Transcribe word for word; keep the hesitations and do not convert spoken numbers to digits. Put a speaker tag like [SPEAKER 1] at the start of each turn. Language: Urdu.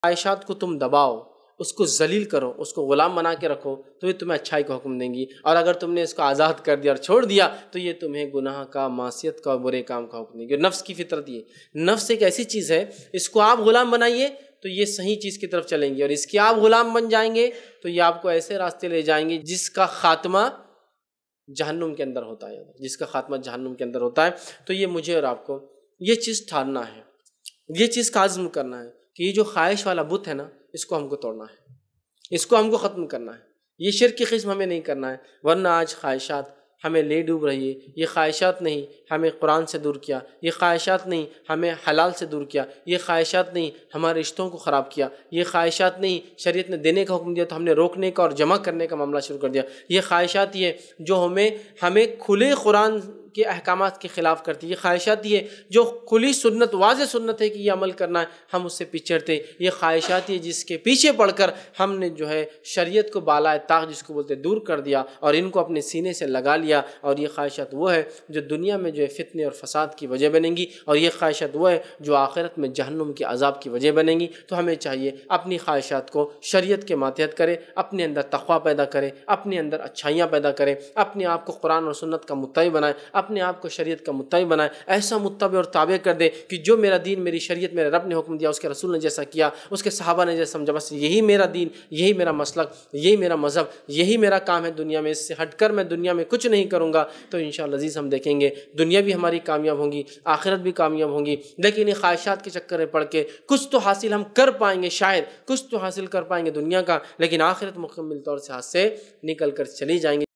[SPEAKER 1] خواہشات کو تم دباؤ، اس کو ذلیل کرو، اس کو غلام بنا کے رکھو تو یہ تمہیں اچھائی کا حکم دیں گی، اور اگر تم نے اس کو آزاد کر دیا اور چھوڑ دیا تو یہ تمہیں گناہ کا، معصیت کا اور برے کام کا حکم دیں گی۔ اور نفس کی فطرت یہ، نفس ایک ایسی چیز ہے، اس کو آپ غلام بنائیے تو یہ صحیح چیز کی طرف چلیں گے، اور اس کے آپ غلام بن جائیں گے تو یہ آپ کو ایسے راستے لے جائیں گے جس کا خاتمہ جہنم کے اندر ہوتا ہے، جس کا خاتمہ جہنم کے اندر ہوتا ہے۔ تو یہ مجھے اور آپ کو یہ چیز ٹھاننا ہے، یہ چیز کا عزم کرنا ہے کہ یہ جو خواہش والا بت ہے نا، اس کو ہم کو توڑنا ہے، اس کو ہم کو ختم کرنا ہے، یہ شرک کی قسم ہمیں نہیں کرنا ہے، ورنہ آج خواہشات ہمیں لے ڈوب رہی ہے۔ یہ خواہشات نہیں ہمیں قرآن سے دور کیا، یہ خواہشات نہیں ہمیں حلال سے دور کیا، یہ خواہشات نہیں ہمارے رشتوں کو خراب کیا، یہ خواہشات نہیں شریعت نے دینے کا حکم دیا تو ہم نے روکنے کا اور جمع کرنے کا معاملہ شروع کر دیا، یہ خواہشات یہ جو ہمیں ہمیں کھلے قرآن کے احکامات کے خلاف کرتی، یہ خواہشات یہ جو کھلی سنت، واضح سنت ہے کہ یہ عمل کرنا ہے، ہم اس سے پچھڑتے، یہ خواہشات یہ جس کے پیچھے پڑھ کر ہم نے جو ہے شریعت کو بالائے طاق جس کو بولتے دور کر دیا اور ان کو اپنے سینے سے لگا لیا، اور یہ خواہشات وہ ہے جو دنیا میں جو ہے فتنے اور فساد کی وجہ بنیں گی، اور یہ خواہشات وہ ہے جو آخرت میں جہنم کے عذاب کی وجہ بنیں گی۔ تو ہمیں چاہیے اپنی خواہشات کو شریعت کے ماتحت کرے، اپنے اندر تقویٰ پیدا کرے، اپنے اندر اچھائیاں پیدا کرے، اپنے آپ کو قرآن اور سنت کا متبع بنائے، اپنے آپ کو شریعت کا متبع بنائے، ایسا متبع اور تابع کر دے کہ جو میرا دین، میری شریعت، میرے رب نے حکم دیا، اس کے رسول نے جیسا کیا، اس کے صحابہ نے جیسا سمجھا، بس یہی میرا دین، یہی میرا مسلک، یہی میرا مذہب، یہی میرا کام ہے دنیا میں، اس سے ہٹ کر میں دنیا میں کچھ نہیں کروں گا، تو انشاءاللہ عزیز ہم دیکھیں گے دنیا بھی ہماری کامیاب ہوں گی، آخرت بھی کامیاب ہوں گی۔ لیکن یہ خواہشات کے چکر میں پڑھ کے کچھ تو حاصل ہم کر پائیں گے، شاید کچھ تو حاصل کر پائیں گے دنیا کا، لیکن آخرت مکمل طور سے ہاتھ سے نکل کر چلی جائیں گے۔